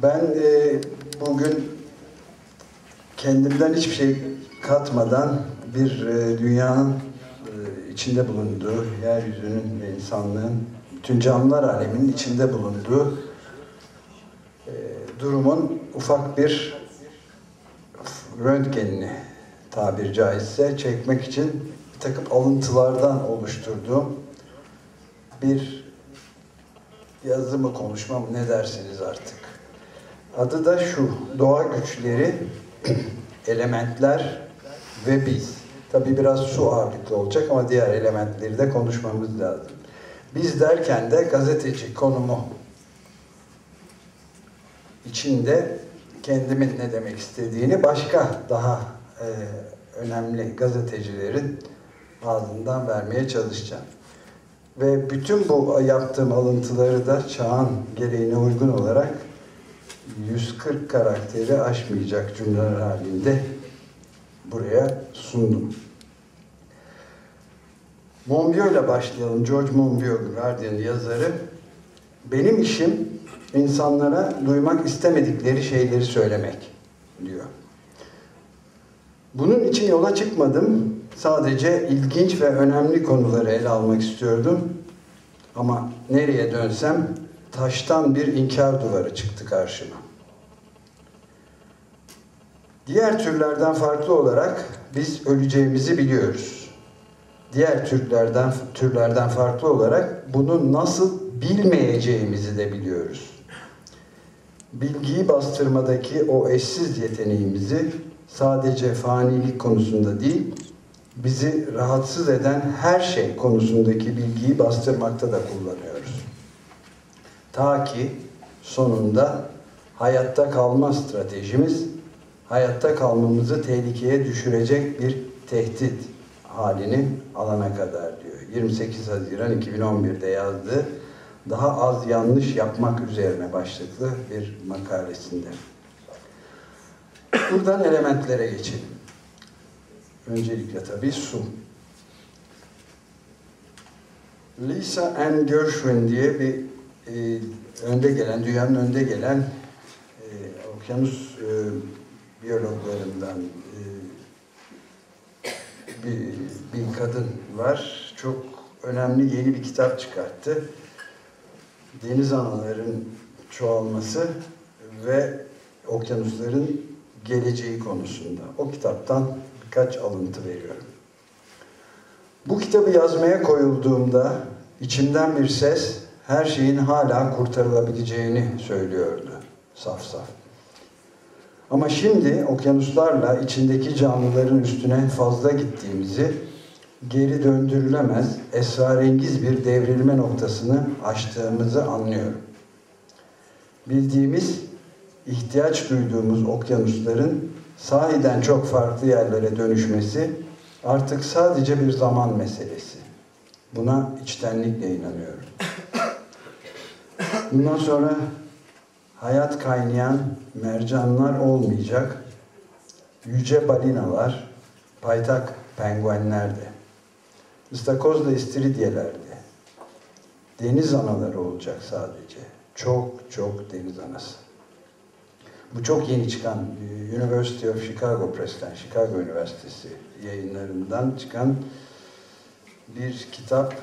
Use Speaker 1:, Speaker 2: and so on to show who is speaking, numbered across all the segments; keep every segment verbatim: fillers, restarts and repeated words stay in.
Speaker 1: Ben e, bugün kendimden hiçbir şey katmadan bir e, dünyanın e, içinde bulunduğu, yeryüzünün ve insanlığın, bütün canlılar aleminin içinde bulunduğu e, durumun ufak bir röntgenini, tabir caizse, çekmek için bir takım alıntılardan oluşturduğum bir yazı mı, konuşma mı, ne dersiniz artık. Adı da şu: Doğa Güçleri, Elementler ve Biz. Tabii biraz su ağırlıklı olacak ama diğer elementleri de konuşmamız lazım. Biz derken de gazeteci konumu içinde kendimin ne demek istediğini başka daha e, önemli gazetecilerin ağzından vermeye çalışacağım. Ve bütün bu yaptığım alıntıları da çağın gereğine uygun olarak yüz kırk karakteri aşmayacak cümleler halinde buraya sundum. Monbiot ile başlayalım. George Monbiot, Guardian yazarı. Benim işim insanlara duymak istemedikleri şeyleri söylemek diyor. Bunun için yola çıkmadım. Sadece ilginç ve önemli konuları ele almak istiyordum. Ama nereye dönsem taştan bir inkar duvarı çıktı karşıma. Diğer türlerden farklı olarak biz öleceğimizi biliyoruz. Diğer türlerden türlerden farklı olarak bunu nasıl bilmeyeceğimizi de biliyoruz. Bilgiyi bastırmadaki o eşsiz yeteneğimizi sadece fanilik konusunda değil, bizi rahatsız eden her şey konusundaki bilgiyi bastırmakta da kullanıyoruz. Ta ki sonunda hayatta kalma stratejimiz, hayatta kalmamızı tehlikeye düşürecek bir tehdit halini alana kadar diyor. yirmi sekiz Haziran iki bin on bir'de yazdığı "Daha az yanlış yapmak üzerine" başlıklı bir makalesinde. Buradan elementlere geçelim. Öncelikle tabii su. Lisa Ann Gershwin diye bir e, önde gelen, dünyanın önde gelen e, okyanus e, biyologlarından e, bir, bir kadın var. Çok önemli yeni bir kitap çıkarttı. Deniz anaların çoğalması ve okyanusların geleceği konusunda. O kitaptan birkaç alıntı veriyorum. Bu kitabı yazmaya koyulduğumda içimden bir ses her şeyin hala kurtarılabileceğini söylüyordu, saf saf. Ama şimdi okyanuslarla içindeki canlıların üstüne fazla gittiğimizi, geri döndürülemez, esrarengiz bir devrilme noktasını aştığımızı anlıyorum. Bildiğimiz, ihtiyaç duyduğumuz okyanusların sahiden çok farklı yerlere dönüşmesi artık sadece bir zaman meselesi. Buna içtenlikle inanıyorum. Bundan sonra hayat kaynayan mercanlar olmayacak, yüce balinalar, paytak penguenlerde, ıstakozla istiridye'lerde, deniz anaları olacak sadece. Çok çok deniz anası. Bu çok yeni çıkan University of Chicago Press'ten, Chicago Üniversitesi yayınlarından çıkan bir kitap.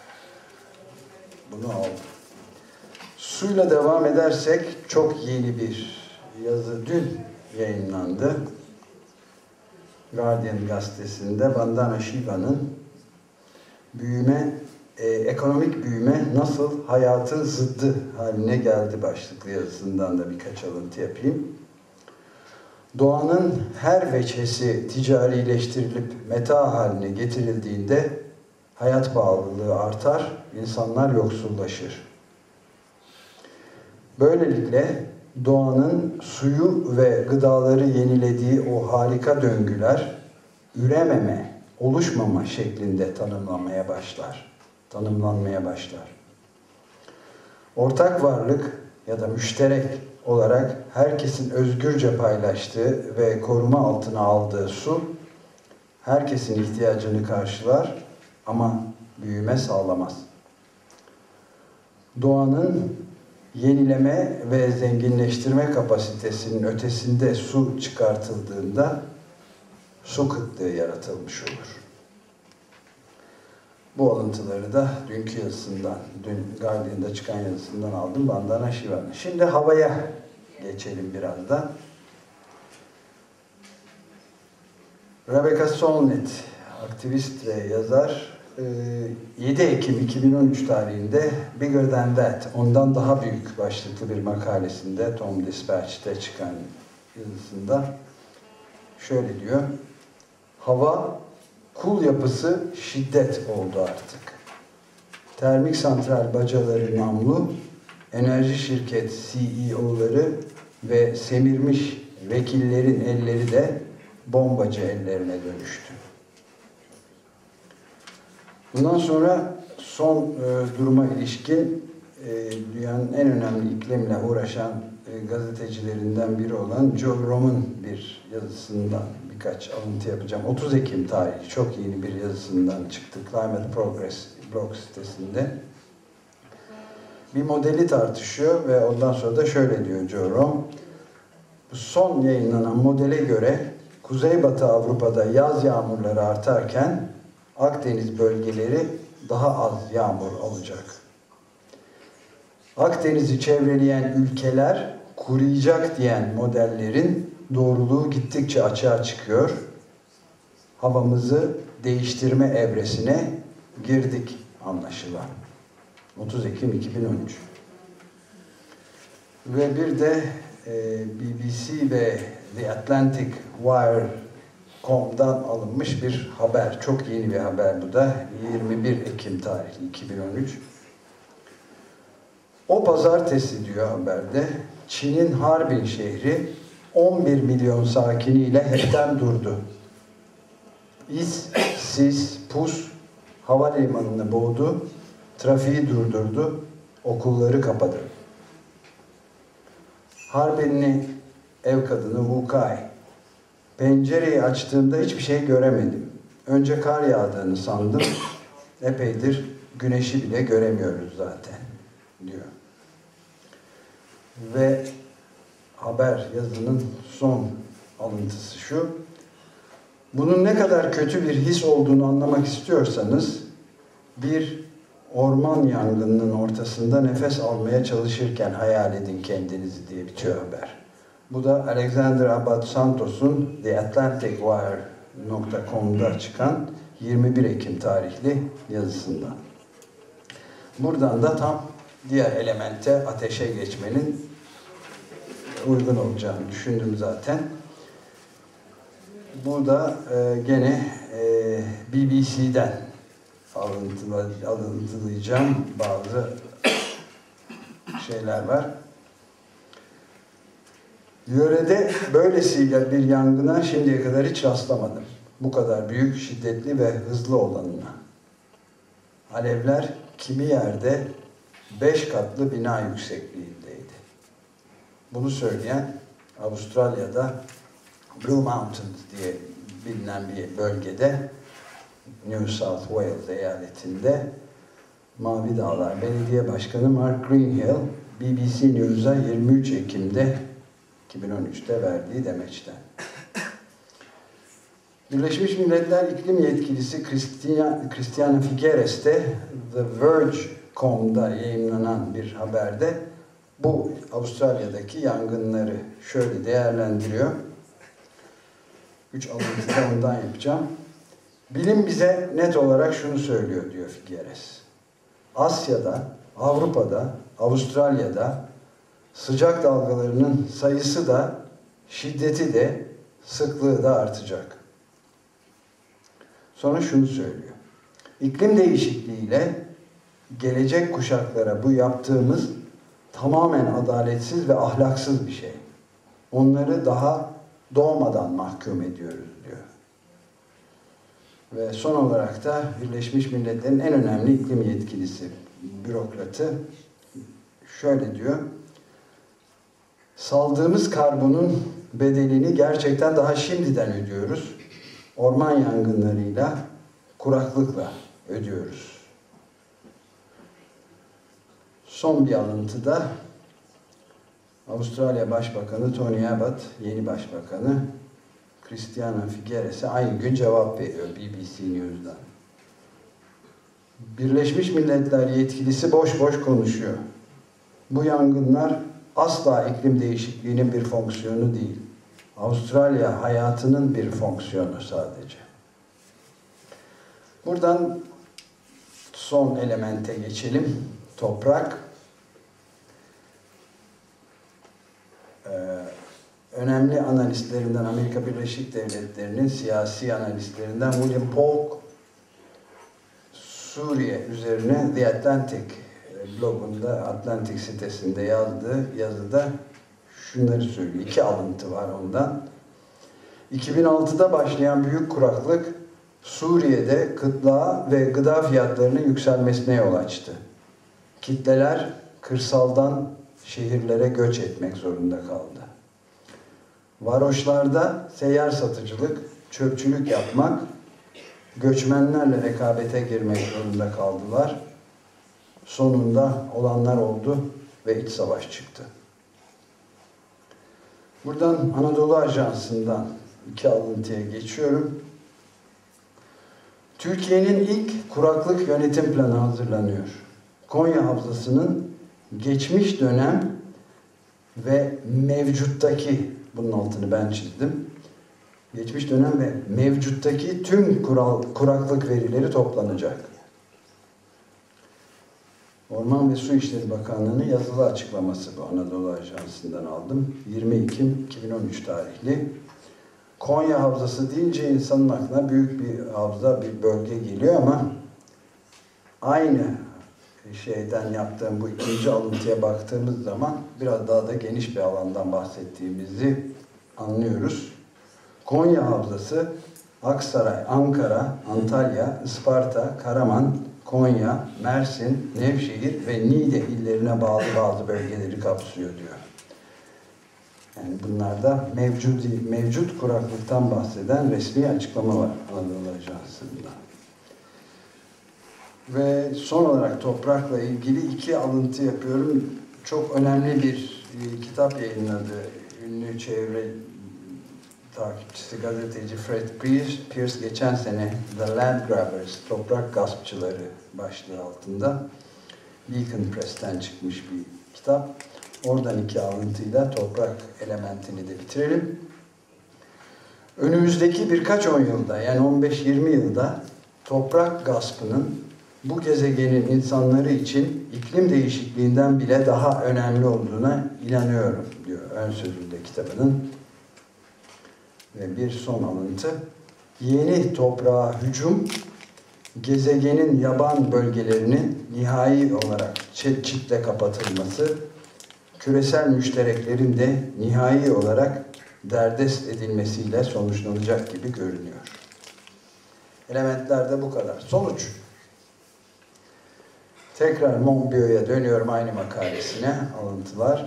Speaker 1: Bunu aldım. Suyla devam edersek çok yeni bir yazı dün yayınlandı. Guardian gazetesinde Vandana Shiva'nın büyüme, e, ekonomik büyüme nasıl hayatın zıddı haline geldi başlıklı yazısından da birkaç alıntı yapayım. Doğanın her veçesi ticarileştirilip meta haline getirildiğinde hayat pahalılığı artar, insanlar yoksullaşır. Böylelikle doğanın suyu ve gıdaları yenilediği o harika döngüler ürememe, oluşmama şeklinde tanımlanmaya başlar. Tanımlanmaya başlar. Ortak varlık ya da müşterek olarak herkesin özgürce paylaştığı ve koruma altına aldığı su, herkesin ihtiyacını karşılar ama büyüme sağlamaz. Doğanın yenileme ve zenginleştirme kapasitesinin ötesinde su çıkartıldığında su kıtlığı yaratılmış olur. Bu alıntıları da dünkü yazısından, dün Guardian'da çıkan yazısından aldım. Vandana Shivan'ın. Şimdi havaya geçelim biraz da. Rebecca Solnit, aktivist ve yazar, yedi Ekim iki bin on üç tarihinde Bigger Than That, ondan daha büyük başlıklı bir makalesinde Tom Dispatch'te çıkan yazısında şöyle diyor: hava kul yapısı şiddet oldu artık. Termik santral bacaları namlu, enerji şirket C E O'ları ve semirmiş vekillerin elleri de bombacı ellerine dönüştü. Bundan sonra son e, duruma ilişkin e, dünyanın en önemli iklimle uğraşan e, gazetecilerinden biri olan Joe Roman bir yazısından birkaç alıntı yapacağım. otuz Ekim tarihi çok yeni bir yazısından çıktı. Climate Progress blog sitesinde. Bir modeli tartışıyor ve ondan sonra da şöyle diyor Joe Roman. Son yayınlanan modele göre Kuzeybatı Avrupa'da yaz yağmurları artarken Akdeniz bölgeleri daha az yağmur alacak. Akdeniz'i çevreleyen ülkeler kuruyacak diyen modellerin doğruluğu gittikçe açığa çıkıyor. Havamızı değiştirme evresine girdik anlaşılan. otuz Ekim iki bin on üç. Ve bir de e, B B C ve The Atlantic Wire nokta com'dan alınmış bir haber. Çok yeni bir haber bu da. yirmi bir Ekim tarihli iki bin on üç. O pazartesi diyor haberde, Çin'in Harbin şehri on bir milyon sakiniyle hepten durdu. İz, sis, pus havalimanını boğdu, trafiği durdurdu, okulları kapadı. Harbinli ev kadını Wu Kai, pencereyi açtığımda hiçbir şey göremedim. Önce kar yağdığını sandım, epeydir güneşi bile göremiyoruz zaten, diyor. Ve haber yazının son alıntısı şu: bunun ne kadar kötü bir his olduğunu anlamak istiyorsanız, bir orman yangınının ortasında nefes almaya çalışırken hayal edin kendinizi diye bitiyor haber. Bu da Alexander Abad Santos'un The Atlantic Wire nokta com'da çıkan yirmi bir Ekim tarihli yazısından. Buradan da tam diğer elemente, ateşe geçmenin uygun olacağını düşündüm zaten. Bu da e, gene e, B B C'den alıntıla, alıntılayacağım bazı şeyler var. Yörede böylesiyle bir yangına şimdiye kadar hiç rastlamadım. Bu kadar büyük, şiddetli ve hızlı olanına. Alevler kimi yerde beş katlı bina yüksekliğindeydi. Bunu söyleyen Avustralya'da Blue Mountains diye bilinen bir bölgede, New South Wales eyaletinde Mavi Dağlar Belediye Başkanı Mark Greenhill, B B C News'a yirmi üç Ekim'de iki bin on üç'te verdiği demeçten. Birleşmiş Milletler İklim Yetkilisi Christiana Figueres de The Verge nokta com'da yayınlanan bir haberde bu Avustralya'daki yangınları şöyle değerlendiriyor. Üç alıntı ondan yapacağım. Bilim bize net olarak şunu söylüyor diyor Figueres. Asya'da, Avrupa'da, Avustralya'da sıcak dalgalarının sayısı da, şiddeti de, sıklığı da artacak. Sonra şunu söylüyor. İklim değişikliğiyle gelecek kuşaklara bu yaptığımız tamamen adaletsiz ve ahlaksız bir şey. Onları daha doğmadan mahkum ediyoruz diyor. Ve son olarak da Birleşmiş Milletler'in en önemli iklim yetkilisi, bürokratı şöyle diyor. Saldığımız karbonun bedelini gerçekten daha şimdiden ödüyoruz. Orman yangınlarıyla, kuraklıkla ödüyoruz. Son bir alıntıda Avustralya Başbakanı Tony Abbott, yeni başbakanı Christiana Figueres'e aynı gün cevap veriyor B B C News'dan. Birleşmiş Milletler yetkilisi boş boş konuşuyor. Bu yangınlar asla iklim değişikliğinin bir fonksiyonu değil. Avustralya hayatının bir fonksiyonu sadece. Buradan son elemente geçelim. Toprak. Ee, önemli analistlerinden, Amerika Birleşik Devletleri'nin siyasi analistlerinden William Polk, Suriye üzerine The Atlantic blogunda, Atlantic sitesinde yazdığı yazıda şunları söylüyor. İki alıntı var ondan. iki bin altıda başlayan büyük kuraklık Suriye'de kıtlığa ve gıda fiyatlarının yükselmesine yol açtı. Kitleler kırsaldan şehirlere göç etmek zorunda kaldı. Varoşlarda seyyar satıcılık, çöpçülük yapmak, göçmenlerle rekabete girmek zorunda kaldılar. Sonunda olanlar oldu ve iç savaş çıktı. Buradan Anadolu Ajansı'ndan iki alıntıya geçiyorum. Türkiye'nin ilk kuraklık yönetim planı hazırlanıyor. Konya Havzası'nın geçmiş dönem ve mevcuttaki, bunun altını ben çizdim, geçmiş dönem ve mevcuttaki tüm kural, kuraklık verileri toplanacak. Orman ve Su İşleri Bakanlığı'nın yazılı açıklaması bu, Anadolu Ajansı'ndan aldım. yirmi Ekim iki bin on üç tarihli. Konya Havzası deyince insanın aklına büyük bir havza, bir bölge geliyor ama aynı şeyden yaptığım bu ikinci alıntıya baktığımız zaman biraz daha da geniş bir alandan bahsettiğimizi anlıyoruz. Konya Havzası, Aksaray, Ankara, Antalya, Isparta, Karaman, Konya, Mersin, Nevşehir ve Niğde illerine bağlı bazı bölgeleri kapsıyor diyor. Yani bunlarda mevcut, mevcut kuraklıktan bahseden resmi açıklama var Anadolu Ajansı'nda. Ve son olarak toprakla ilgili iki alıntı yapıyorum. Çok önemli bir e, kitap yayınladı ünlü çevre takipçisi gazeteci Fred Pierce, Pierce geçen sene The Land Grabbers, Toprak Gaspçıları başlığı altında Beacon Press'ten çıkmış bir kitap. Oradan iki alıntıyla toprak elementini de bitirelim. Önümüzdeki birkaç on yılda, yani on beş yirmi yılda toprak gaspının bu gezegenin insanları için iklim değişikliğinden bile daha önemli olduğuna inanıyorum diyor ön sözünde kitabının. Ve bir son alıntı. Yeni toprağa hücum, gezegenin yaban bölgelerinin nihai olarak çitle kapatılması, küresel müştereklerin de nihai olarak derdest edilmesiyle sonuçlanacak gibi görünüyor. Elementler de bu kadar. Sonuç. Tekrar Monbiot'a dönüyorum, aynı makalesine, alıntılar.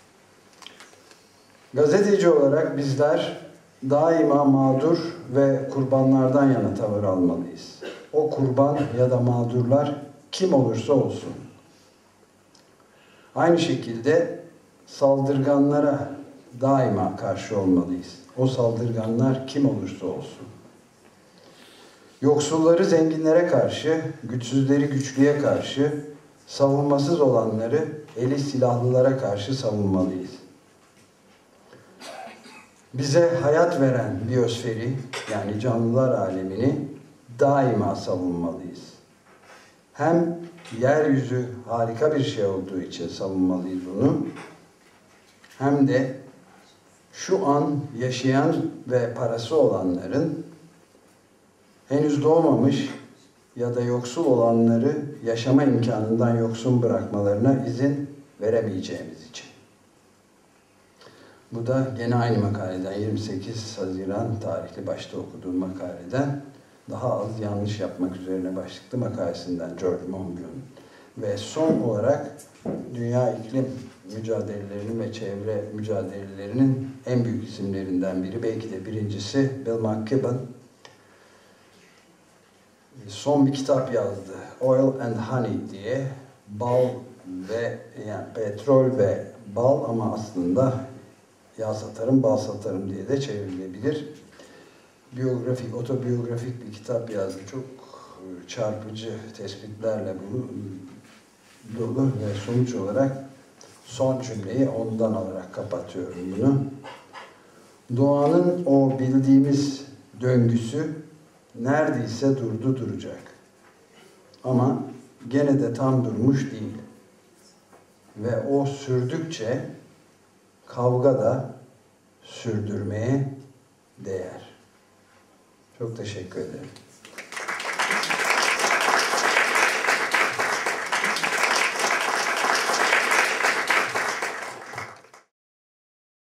Speaker 1: Gazeteci olarak bizler daima mağdur ve kurbanlardan yana tavır almalıyız. O kurban ya da mağdurlar kim olursa olsun. Aynı şekilde saldırganlara daima karşı olmalıyız. O saldırganlar kim olursa olsun. Yoksulları zenginlere karşı, güçsüzleri güçlüye karşı, savunmasız olanları eli silahlılara karşı savunmalıyız. Bize hayat veren biyosferi, yani canlılar alemini daima savunmalıyız. Hem yeryüzü harika bir şey olduğu için savunmalıyız onu, hem de şu an yaşayan ve parası olanların henüz doğmamış ya da yoksul olanları yaşama imkanından yoksun bırakmalarına izin veremeyeceğimiz için. Bu da gene aynı makaleden, yirmi sekiz Haziran tarihli başta okuduğum makaleden, daha az yanlış yapmak üzerine başlıklı makalesinden George Monbiot'un. Ve son olarak dünya iklim mücadelelerinin ve çevre mücadelelerinin en büyük isimlerinden biri, belki de birincisi Bill McKibben. Son bir kitap yazdı, Oil and Honey diye, bal ve yani petrol ve bal ama aslında yağ satarım, bal satarım diye de çevrilebilir. Biyografik, otobiyografik bir kitap yazdı. Çok çarpıcı tespitlerle bunu dolu ve sonuç olarak son cümleyi ondan alarak kapatıyorum bunu. Doğanın o bildiğimiz döngüsü neredeyse durdu duracak. Ama gene de tam durmuş değil. Ve o sürdükçe kavga da sürdürmeye değer. Çok teşekkür ederim.